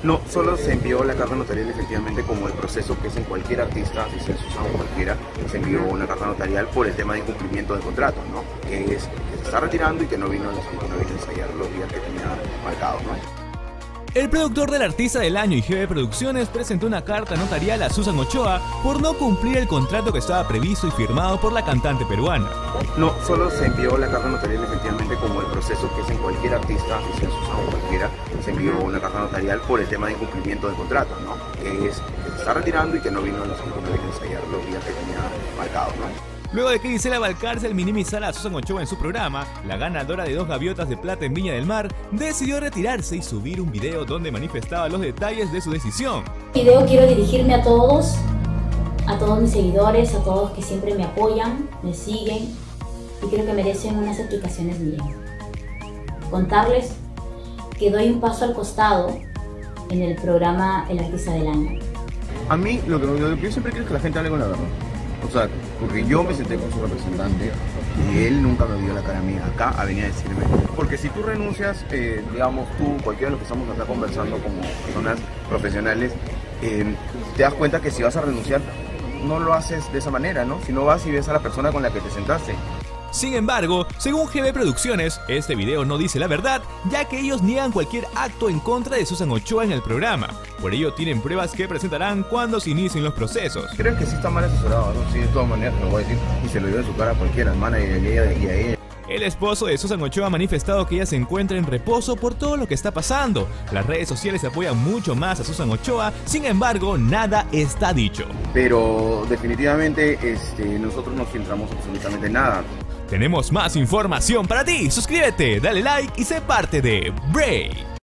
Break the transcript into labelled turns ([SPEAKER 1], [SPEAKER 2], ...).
[SPEAKER 1] No, solo se envió la carta notarial efectivamente como el proceso que es en cualquier artista, si se Susana o cualquiera, se envió una carta notarial por el tema de incumplimiento de contrato, ¿no? Que es que se está retirando y que no vino a ensayar los días que tenía marcados, ¿no?
[SPEAKER 2] El productor del Artista del Año y GB Producciones presentó una carta notarial a Susan Ochoa por no cumplir el contrato que estaba previsto y firmado por la cantante peruana.
[SPEAKER 1] No, solo se envió la carta notarial efectivamente como el proceso que es en cualquier artista, si se Susana o cualquiera, se envió una carta notarial por el tema de incumplimiento de contrato, ¿no? Que es que se está retirando y que no vino a ensayar los días que tenía marcados, ¿no?
[SPEAKER 2] Luego de que Gisela Valcárcel minimizara a Susan Ochoa en su programa, la ganadora de 2 gaviotas de plata en Viña del Mar decidió retirarse y subir un video donde manifestaba los detalles de su decisión.
[SPEAKER 3] En este video quiero dirigirme a todos mis seguidores, a todos que siempre me apoyan, me siguen y creo que merecen unas explicaciones mías. Contarles que doy un paso al costado en el programa El Artista del Año.
[SPEAKER 1] A mí lo que yo siempre quiero es que la gente hable con la verdad. O sea, porque yo me senté con su representante y él nunca me dio la cara a mí acá a venir a decirme. Porque si tú renuncias, digamos tú, cualquiera de los que estamos acá conversando como personas profesionales, te das cuenta que si vas a renunciar, no lo haces de esa manera, ¿no? Si no vas y ves a la persona con la que te sentaste.
[SPEAKER 2] Sin embargo, según GB Producciones, este video no dice la verdad, ya que ellos niegan cualquier acto en contra de Susan Ochoa en el programa. Por ello tienen pruebas que presentarán cuando se inicien los procesos.
[SPEAKER 1] Creo que sí está mal asesorado, ¿no? Sí, de todas maneras, lo voy a decir, y se lo dio en su cara a cualquiera, al manager y a ella.
[SPEAKER 2] El esposo de Susan Ochoa ha manifestado que ella se encuentra en reposo por todo lo que está pasando. Las redes sociales apoyan mucho más a Susan Ochoa, sin embargo, nada está dicho.
[SPEAKER 1] Pero definitivamente nosotros no filtramos absolutamente nada.
[SPEAKER 2] Tenemos más información para ti. Suscríbete, dale like y sé parte de Break.